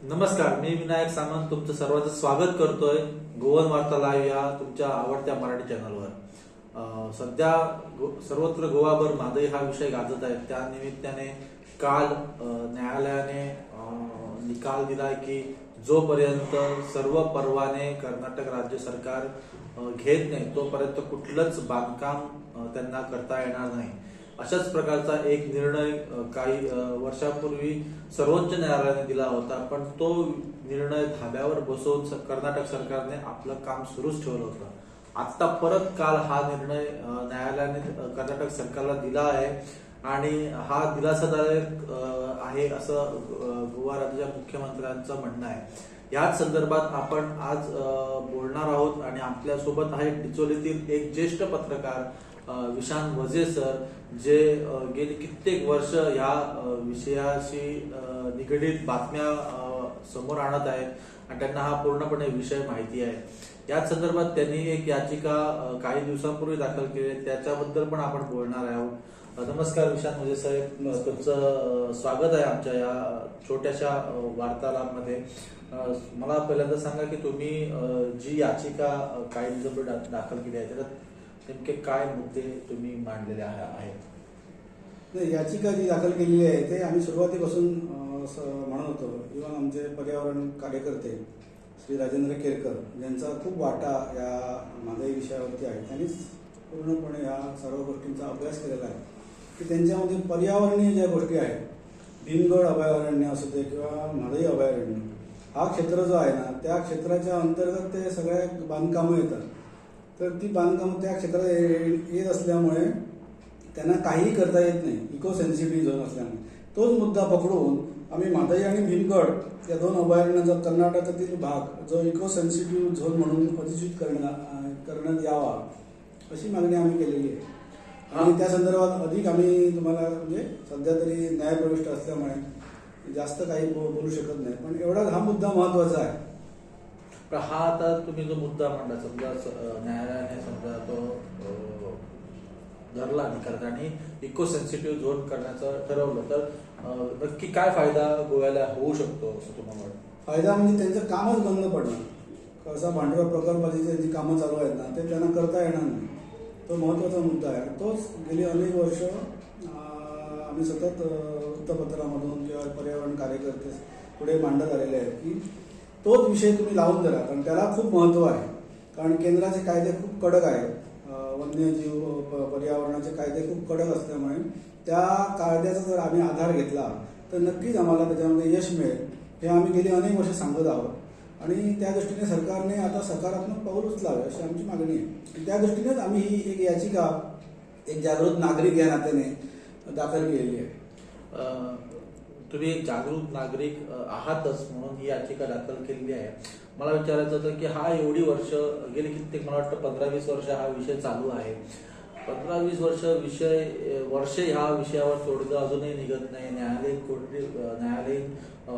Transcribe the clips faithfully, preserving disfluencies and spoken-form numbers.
नमस्कार, मी विनायक सामंत तुमचं सर्वांचं स्वागत करतोय गोवन वार्ता लाईव्ह या तुमच्या आवडत्या मराठी चॅनलवर। सध्या सर्वत्र गोवाभर महागाई हा विषय गाजत आहे। त्या निमित्ताने काल न्यायालयाने निकाल दिलाय की जोपर्यंत सर्व परवाने कर्नाटक राज्य सरकार घेत नाही तोपर्यंत कुठलंच बांधकाम त्यांना करता येणार नाही। अशाच प्रकारचा एक निर्णय काही वर्षापूर्वी सर्वोच्च न्यायालयाने दिला होता, पण तो निर्णय धाब्यावर बसवून कर्नाटक सरकारने आपलं काम सुरूच ठेवलं होतं। आता परत काल हा निर्णय न्यायालयाने कर्नाटक सरकारला दिला आहे आणि हा दिलासादायक आहे असं गोवा राज्याच्या मुख्यमंत्र्यांचं म्हणणं आहे। याच संदर्भात आपण आज बोलणार आहोत आणि आपल्या सोबत आहे डिचोलीतील एक ज्येष्ठ पत्रकार विशान वजे सर, जे गेली कित्येक वर्ष या विषयाशी निगडीत बातम्या समोर आणत आहेत आणि त्यांना हा पूर्णपणे विषय माहिती आहे। याच संदर्भात त्यांनी एक याचिका काही दिवसांपूर्वी दाखल केली, त्याच्याबद्दल पण आपण बोलणार आहोत। नमस्कार विशान वजे साहेब, तुमचं स्वागत आहे आमच्या या छोट्याशा वार्तालापामध्ये। मला पहिल्यांदा सांगा की तुम्ही जी याचिका काही दिवसापूर्वी दाखल केली आहे त्याच्यात नेमके काय मुद्दे तुम्ही मांडलेले आहेत? याचिका जी दाखल केलेली आहे ते आम्ही सुरुवातीपासून म्हणत होतो। इव्हन आमचे पर्यावरण कार्यकर्ते श्री राजेंद्र केरकर यांचा खूप वाटा या महागाई विषयावरती आहे। त्यांनीच पूर्णपणे या सर्व गोष्टींचा अभ्यास केलेला आहे की त्यांच्यामध्ये पर्यावरणीय ज्या गोष्टी आहेत, भीमगड अभयारण्य असू दे किंवा महागाई अभयारण्य, हा क्षेत्र जो आहे ना त्या क्षेत्राच्या अंतर्गत ते सगळ्या बांधकामं येतात। तर ती बांधकामं त्या क्षेत्रात येत असल्यामुळे त्यांना काहीही करता येत नाही, इको सेन्सिटिव्ह झोन असल्यामुळे। तोच मुद्दा पकडून आम्ही महागाई आणि भीमगड या दोन अभयारण्यांचा कर्नाटकातील भाग जो इको सेन्सिटिव्ह झोन म्हणून अधिसूचित करण्यात करण्यात यावा अशी मागणी आम्ही केलेली आहे। आणि त्या संदर्भात अधिक आम्ही तुम्हाला म्हणजे सध्या तरी न्यायप्रविष्ट असल्यामुळे जास्त काही बोलू शकत नाही, पण एवढा हा मुद्दा महत्वाचा आहे। हा आता तुम्ही जो मुद्दा मांडला, समजा न्यायालयाने समजा तो धरला निकाल आणि इको सेन्सिटिव्ह झोन करण्याचं ठरवलं, तर नक्की काय फायदा गोव्याला होऊ शकतो असं तुम्हाला वाटतं? फायदा म्हणजे त्यांचं कामच बंद पडणार। कसा भांडवल प्रकल्पाची जी कामं चालू आहेत ना ते त्यांना करता येणार नाही, तो महत्वाचा मुद्दा आहे। तोच गेली अनेक वर्ष आम्ही सतत वृत्तपत्रामधून किंवा पर्यावरण कार्यकर्ते पुढे मांडत आलेले आहेत की तोच विषय तुम्ही लावून धरा, कारण त्याला खूप महत्व आहे। कारण केंद्राचे कायदे खूप कडक आहेत, वन्यजीव पर्यावरणाचे कायदे खूप कडक असल्यामुळे त्या कायद्याचा जर आम्ही आधार घेतला तर नक्कीच आम्हाला त्याच्यामध्ये यश मिळेल, हे आम्ही गेली अनेक वर्ष सांगत आहोत। आणि त्या दृष्टीने सरकारने आता सकारात्मक पाऊल उचलावे अशी आमची मागणी आहे। त्या दृष्टीनेच आम्ही ही एक याचिका एक जागृत नागरिक या नात्याने दाखल केलेली आहे। तुम्ही एक जागरूक नागरिक आहातच म्हणून ही याचिका दाखल केलेली आहे। मला विचारायचं होतं की हा एवढी वर्ष गेली कित्येक, मला वाटतं पंधरा वीस वर्ष हा विषय चालू आहे। पंधरा वीस वर्ष विषय वर्ष ह्या विषयावर तोडगं अजूनही निघत नाही। न्यायालयीन कोर्टी न्यायालयीन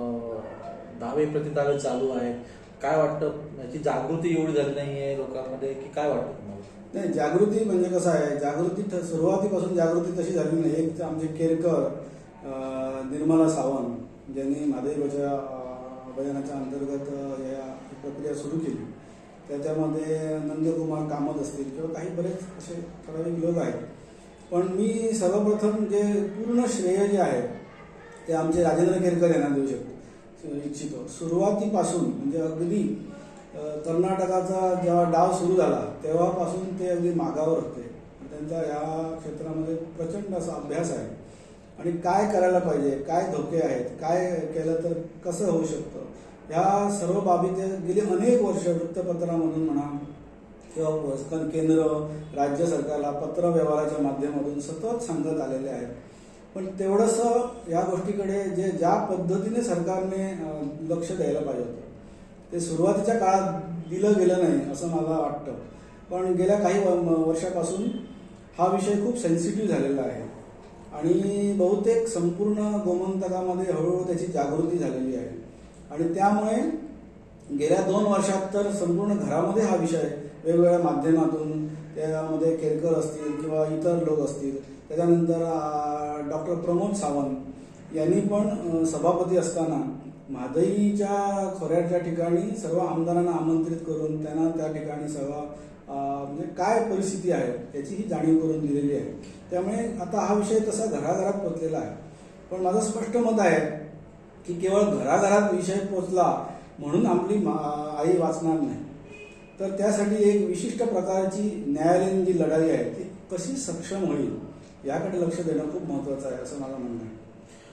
दावे प्रतिदावे चालू आहेत। काय वाटतं, याची जागृती एवढी झाली नाहीये लोकांमध्ये की काय वाटतं तुम्हाला? नाही, जागृती म्हणजे कसं आहे, जागृती सुरुवातीपासून जागृती तशी झाली नाही। एक आमचे केरकर निर्मला सावंत ज्यांनी महादेवच्या अभियानाच्या अंतर्गत या प्रक्रिया सुरू केली, त्याच्यामध्ये नंदकुमार कामत असतील किंवा काही बरेच असे ठराविक लोक आहेत। पण मी सर्वप्रथम जे पूर्ण श्रेय जे आहे ते आमचे राजेंद्र केरकर यांना देऊ शकतो इच्छितो। सुरुवातीपासून म्हणजे अगदी कर्नाटकाचा जेव्हा डाव सुरू झाला तेव्हापासून ते अगदी मागावर होते। त्यांचा या क्षेत्रामध्ये प्रचंड असा अभ्यास आहे आणि काय करायला पाहिजे, काय धोके आहेत, काय केलं तर कसं होऊ शकतं, ह्या सर्व बाबी ते गेली अनेक वर्ष वृत्तपत्रामधून म्हणा किंवा केंद्र राज्य सरकारला पत्र व्यवहाराच्या माध्यमातून सतत सांगत आलेले आहेत। पण तेवढंसं या गोष्टीकडे जे ज्या पद्धतीने सरकारने लक्ष द्यायला पाहिजे होतं ते सुरुवातीच्या काळात दिलं गेलं नाही असं मला वाटतं। पण गेल्या काही वर्षापासून हा विषय खूप सेन्सिटिव्ह झालेला आहे आणि बहुतेक संपूर्ण गोमंतकामध्ये हळूहळू त्याची जागृती झालेली आहे। आणि त्यामुळे गेल्या दोन वर्षात तर संपूर्ण घरामध्ये हा विषय वेगवेगळ्या माध्यमातून, त्यामध्ये केरकर असतील किंवा इतर लोक असतील, त्याच्यानंतर डॉक्टर प्रमोद सावंत यांनी पण सभापती असताना म्हादईच्या खोऱ्याच्या ठिकाणी सर्व आमदारांना आमंत्रित करून त्यांना त्या ठिकाणी सर्व अं, म्हणजे काय परिस्थिती आहे याची ही जाणीव करून दिलेली आहे. त्यामुळे आता हा विषय तसा घराघरात पोचलेला आहे. पण माझं स्पष्ट मत आहे की केवळ घराघरात विषय पोचला म्हणून आपली मा- आई वाचणार नाही, तर त्यासाठी एक विशिष्ट प्रकारची न्यायालयीन जी लढाई आहे ती कशी सक्षम होईल याकडे लक्ष देणं खूप महत्त्वाचं आहे असं मला म्हणणं आहे.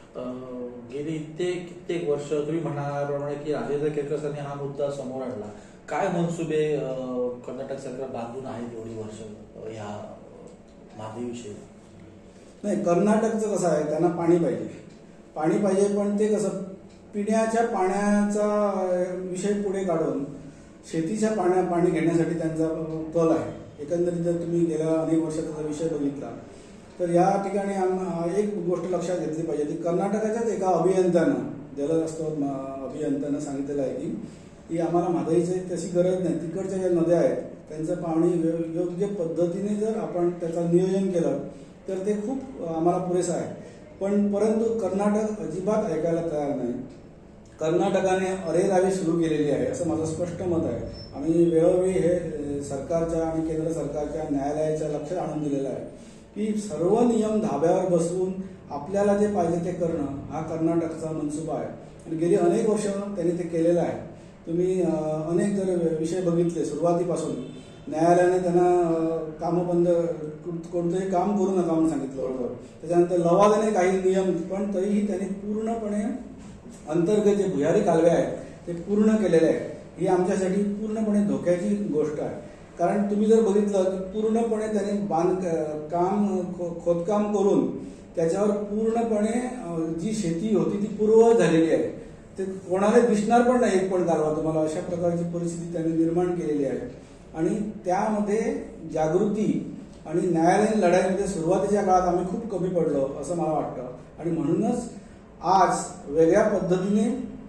अं, गेली कित्येक कित्येक वर्ष तुम्ही म्हणाल्याप्रमाणे की राजेंद्र केरकरांनी हा मुद्दा समोर आणला. काय मनसुबे अं, कर्नाटक सरकार बांधून आहेत एवढी वर्ष अं, ह्या मादेविषयी? नाही, कर्नाटकचं कसं आहे, त्यांना पाणी पाहिजे पाणी पाहिजे पण ते कसं पिण्याच्या पाण्याचा विषय पुढे काढून शेतीच्या पाण्या पाणी घेण्यासाठी त्यांचा कल आहे. एकंदरीत जर तुम्ही गेल्या अनेक वर्षाचा विषय बघितला तर या ठिकाणी आम- एक गोष्ट लक्षात घेतली पाहिजे की कर्नाटकाच्याच एका अभियंत्यानं जलस्रोत अभियंत्यानं सांगितलेलं आहे की की आम्हाला म्हादईची तशी गरज नाही, तिकडच्या ज्या नद्या आहेत त्यांचं पाणी व्य- योग्य पद्धतीने जर आपण त्याचं नियोजन केलं तर ते खूप आम्हाला पुरेसं आहे. पण परंतु कर्नाटक अजिबात ऐकायला तयार नाही. कर्नाटकाने अरेरावी सुरू केलेली आहे असं माझं स्पष्ट मत आहे. आम्ही वेळोवेळी हे अ, सरकारच्या आणि केंद्र सरकारच्या न्यायालयाच्या लक्षात आणून दिलेलं आहे की सर्व नियम धाब्यावर बसवून आपल्याला जे पाहिजे ते करणं हा कर्नाटकचा मनसुबा आहे आणि गेली अनेक वर्ष त्यांनी ते केलेलं आहे. तुम्ही अ, अनेक जर विषय बघितले सुरुवातीपासून न्यायालयाने त्यांना अ, कामं बंद कोणतंही काम करू नका म्हणून सांगितलं होतं. त्याच्यानंतर लवादाने काही नियम, पण तरीही त्यांनी पूर्णपणे अंतर्गत जे भुयारी कालवे आहेत ते पूर्ण केलेले आहे. ही आमच्यासाठी पूर्णपणे धोक्याची गोष्ट आहे. कारण तुम्ही जर बघितलं तर पूर्णपणे त्यांनी बांध काम खो- खोदकाम करून त्याच्यावर पूर्णपणे अ, जी शेती होती ती पूर्ववत झालेली आहे. ते कोणाला दिसणार पण नाही एक पण गारवा तुम्हाला, अशा प्रकारची परिस्थिती त्यांनी निर्माण केलेली आहे. आणि त्यामध्ये जागृती आणि न्यायालयीन लढाईमध्ये सुरुवातीच्या काळात आम्ही खूप कमी पडलो असं मला वाटतं. आणि म्हणूनच आज वेगळ्या पद्धतीने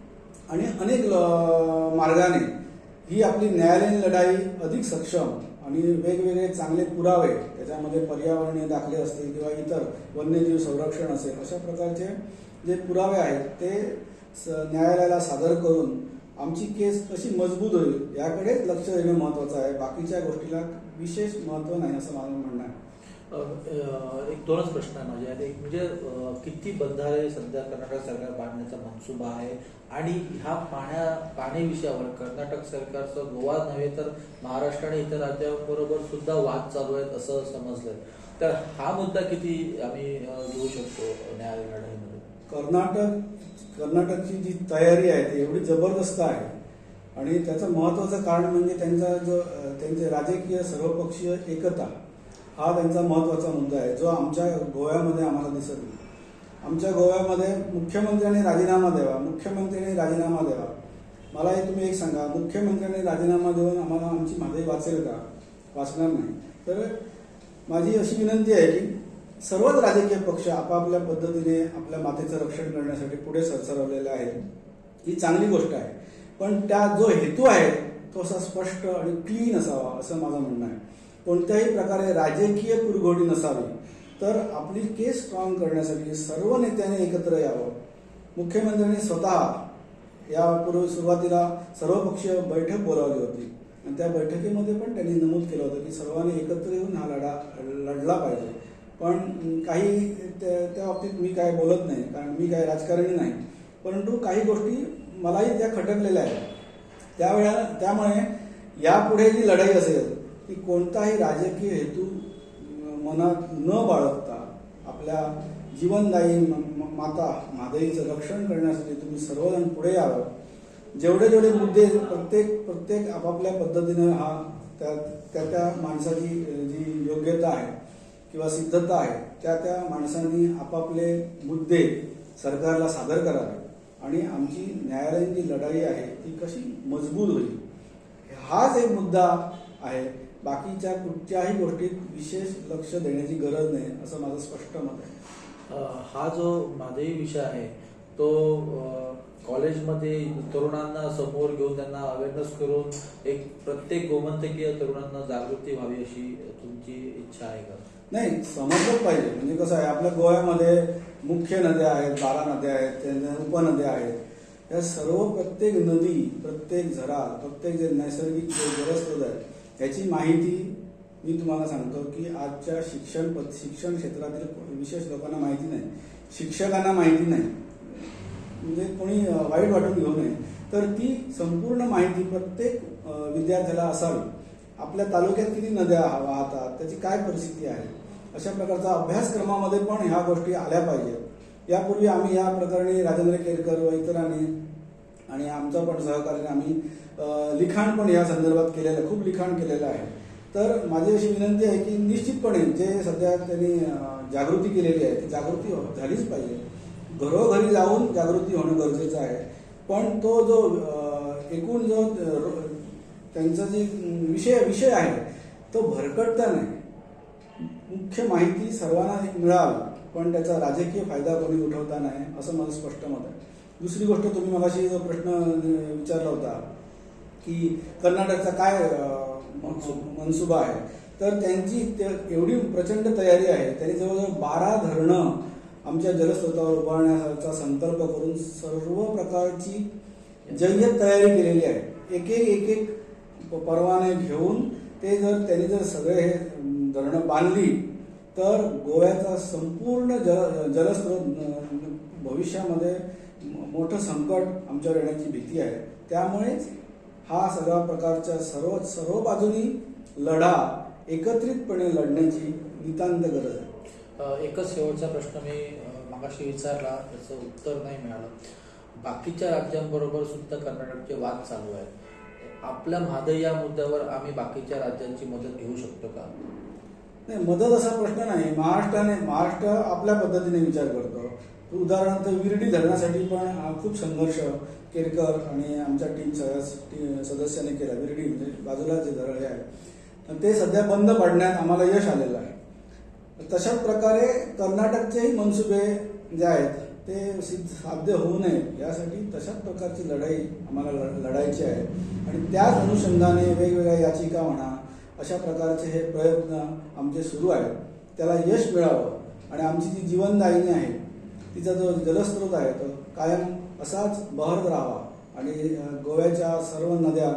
आणि अनेक ल- मार्गाने ही आपली न्यायालयीन लढाई अधिक सक्षम आणि वेगवेगळे चांगले पुरावे, त्याच्यामध्ये पर्यावरणीय दाखले असतील किंवा इतर वन्यजीव संरक्षण असेल, अशा प्रकारचे जे पुरावे आहेत ते स- न्यायालयाला सादर करून आमची केस कशी मजबूत होईल याकडेच लक्ष देणं महत्त्वाचं आहे. बाकीच्या गोष्टीला विशेष महत्त्व नाही असं माझं म्हणणं आहे. अ, अ, एक दोनच प्रश्न आहे माझे. एक म्हणजे अ, किती बंधारे सध्या कर्नाटक सरकार बांधण्याचा मनसुबा आहे आणि ह्या पाण्या पाणी विषयावर कर्नाटक सरकारचं गोवा नव्हे तर महाराष्ट्र आणि इतर राज्यांबरोबर सुद्धा वाद चालू आहेत असं समजलंय. तर हा मुद्दा किती आम्ही अ, घेऊ शकतो न्यायालय लढाईमध्ये? कर्नाटक कर्नाटकची जी तयारी आहे ती एवढी जबरदस्त आहे आणि त्याचं महत्त्वाचं कारण म्हणजे त्यांचा जो अ, त्यांचे राजकीय सर्वपक्षीय एकता हा त्यांचा महत्त्वाचा मुद्दा आहे, जो आमच्या गोव्यामध्ये आम्हाला दिसत नाही. आमच्या गोव्यामध्ये मुख्यमंत्र्यांनी राजीनामा द्यावा, मुख्यमंत्र्यांनी राजीनामा द्यावा. मला हे तुम्ही एक सांगा, मुख्यमंत्र्यांनी राजीनामा देऊन आम्हाला आमची म्हादई वाचेल का? वाचणार नाही. तर माझी अशी विनंती आहे की सर्वच राजकीय पक्ष आपापल्या पद्धतीने आपल्या मातेचं रक्षण करण्यासाठी पुढे सरसावलेले आहेत. ही चांगली गोष्ट आहे, पण त्या जो हेतू आहे तो असा स्पष्ट आणि क्लीन असावा असं माझं म्हणणं आहे. कोणत्याही प्रकारे राजकीय कुरघोडी नसावी. तर आपली केस स्ट्रॉंग करण्यासाठी सर्व नेत्यांनी एकत्र यावं. मुख्यमंत्र्यांनी स्वतः यापूर्वी सुरुवातीला सर्वपक्षीय बैठक बोलावली होती आणि त्या बैठकीमध्ये पण त्यांनी नमूद केलं होतं की सर्वांनी एकत्र येऊन हा लढा लढला पाहिजे. पण काही त्या त्या बाबतीत मी काय बोलत नाही, कारण मी काय राजकारणी नाही. परंतु काही गोष्टी मलाही त्या खटकलेल्या आहेत. त्यावेळेला त्यामुळे यापुढे जी लढाई असेल ती कोणताही राजकीय हेतू मनात न बाळगता आपल्या जीवनदायी माता म्हादईचं रक्षण करण्यासाठी तुम्ही सर्वजण पुढे यावं. जेवढे जेवढे मुद्दे प्रत्येक प्रत्येक आपापल्या पद्धतीनं हा त्या त्या त्या माणसाची जी योग्यता आहे किंवा सिद्धता आहे त्या त्या माणसांनी आपापले मुद्दे सरकारला सादर करावे आणि आमची न्यायालयीन जी लढाई आहे ती कशी मजबूत होईल हाच एक मुद्दा आहे. बाकीच्या कुठच्याही गोष्टीत विशेष लक्ष देण्याची गरज नाही असं माझं स्पष्ट मत आहे. हा जो मादेवी विषय आहे तो कॉलेजमध्ये तरुणांना समोर घेऊन त्यांना अवेअरनेस करून एक प्रत्येक गोमंतकीय तरुणांना जागृती व्हावी अशी तुमची इच्छा आहे का? नाही, समजलंच पाहिजे. म्हणजे कसं आहे, आपल्या गोव्यामध्ये मुख्य नद्या आहेत, बारा नद्या आहेत, उपनद्या आहेत. या सर्व प्रत्येक नदी, प्रत्येक झरा, प्रत्येक जे नैसर्गिक जे जलस्रोत आहे ह्याची माहिती मी तुम्हाला सांगतो की आजच्या शिक्षण शिक्षण क्षेत्रातील विशेष लोकांना माहिती नाही, शिक्षकांना माहिती नाही, म्हणजे कोणी वाईट वाटून घेऊ नये, तर ती संपूर्ण माहिती प्रत्येक विद्यार्थ्याला असावी. आपल्या तालुक्यात किती नद्या वाहतात, त्याची काय परिस्थिती आहे, अशा प्रकारचा अभ्यासक्रमामध्ये पण ह्या गोष्टी आल्या पाहिजेत. यापूर्वी आम्ही या प्रकरणी राजेंद्र केरकर व इतरांनी आणि आमचा पण सहकार्याने आम्ही लिखाण पण या संदर्भात केलेलं, खूप लिखाण केलेलं आहे. तर माझी अशी विनंती आहे की निश्चितपणे जे सध्या त्यांनी जागृती केलेली आहे ती जागृती झालीच पाहिजे. घरोघरी जाऊन जागृती होणं गरजेचं आहे. पण तो जो एकूण जो त्यांचा जे विषय विषय आहे तो भरकटता नाही. मुख्य माहिती सर्वांना मिळावी, पण त्याचा राजकीय फायदा कोणी उठवता नाही, असं माझं स्पष्ट मत आहे. दुसरी गोष्ट, तुम्ही मगाशी जो प्रश्न विचारला होता की कर्नाटकचा काय मनसुबा आहे, तर त्यांची एवढी प्रचंड तयारी आहे. त्यांनी जवळजवळ बारा धरणं आमच्या जलस्रोतावर उभारण्याचा संकल्प करून सर्व प्रकारची जय्यत तयारी केलेली आहे. एक एक एक एक परवाने घेऊन ते जर त्यांनी जर सगळे हे धरणं बांधली तर गोव्याचा संपूर्ण जल जलस्रोत भविष्यामध्ये मोठं संकट आमच्यावर येण्याची भीती आहे. त्यामुळेच हा सगळ्या प्रकारच्या सर्व सर्व बाजूनी लढा एकत्रितपणे लढण्याची नितांत गरज आहे. एकच शेवटचा प्रश्न मी मगाशी विचारला, त्याचं उत्तर नाही मिळालं. बाकीच्या राज्यांबरोबर सुद्धा कर्नाटकचे वाद चालू आहेत. आपल्या म्हादई या मुद्द्यावर आम्ही बाकीच्या राज्यांची मदत घेऊ शकतो का? नाही, मदत असा प्रश्न नाही. महाराष्ट्राने महाराष्ट्र आपल्या पद्धतीने विचार करतो. उदाहरणार्थ विरडी धरणासाठी पण खूप संघर्ष केरकर आणि आमच्या टीम सदस्याने केला. विरडी म्हणजे बाजूला जे धरण आहे ते सध्या बंद पाडण्यात आम्हाला यश आलेलं आहे. तशाच प्रकारे कर्नाटकचेही मनसुबे जे आहेत ते साध्य होऊ नये यासाठी तशाच प्रकारची लढाई आम्हाला लढायची आहे. आणि त्याच अनुषंगाने वेगवेगळ्या याचिका म्हणा, अशा प्रकारचे हे प्रयत्न आमचे सुरू आहेत. त्याला यश मिळावं आणि आमची जी जीवनदायिनी आहे तिचा जो जलस्रोत आहे तो कायम असाच बहरत राहावा आणि गोव्याच्या सर्व नद्या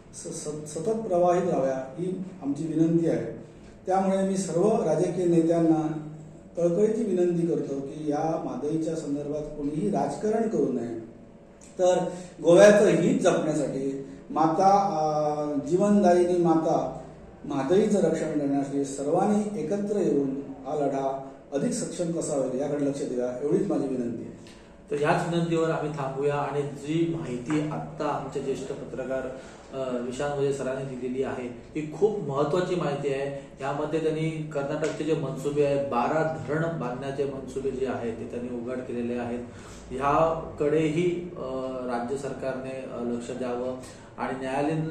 सतत प्रवाहित राहाव्या ही आमची विनंती आहे. त्यामुळे मी सर्व राजकीय नेत्यांना कळकळीची विनंती करतो की या म्हादईच्या संदर्भात कोणीही राजकारण करू नये, तर गोव्याचं हित जपण्यासाठी माता जीवनदायिनी माता म्हादईचं रक्षण करण्यासाठी सर्वांनी एकत्र येऊन हा लढा अधिक सक्षम कसा होईल याकडे लक्ष द्या, एवढीच माझी विनंती आहे. तर ह्याच विनंतीवर आम्ही थांबूया आणि जी माहिती आत्ता आमचे ज्येष्ठ पत्रकार विशाल मोजे सरांनी दिलेली आहे ही खूप महत्वाची माहिती आहे. यामध्ये त्यांनी कर्नाटकचे जे मनसुबे आहेत, बारा धरण बांधण्याचे मनसुबे जे आहेत ते त्यांनी उघड केलेले आहेत. ह्याकडेही राज्य सरकारने लक्ष द्यावं आणि न्यायालयीन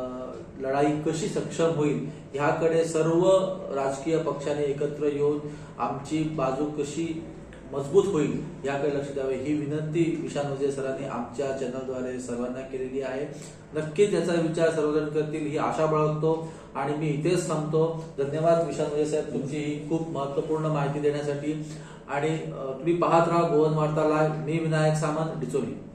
लढाई कशी सक्षम होईल ह्याकडे सर्व राजकीय पक्षांनी एकत्र येऊन आमची बाजू कशी मजबूत होईल याकडे लक्ष द्यावे ही विनंती विशाल मोजे सरांनी आमच्या चॅनलद्वारे सर्वांना केलेली आहे. नक्कीच याचा विचार सर्वजण करतील ही आशा बाळगतो आणि मी इथेच थांबतो. धन्यवाद विशाल मोजे साहेब, तुमची ही खूप महत्वपूर्ण माहिती देण्यासाठी. आणि तुम्ही पाहत राहा गोवन वार्ता लाईव्ह. मी विनायक सामंत, डिचोली.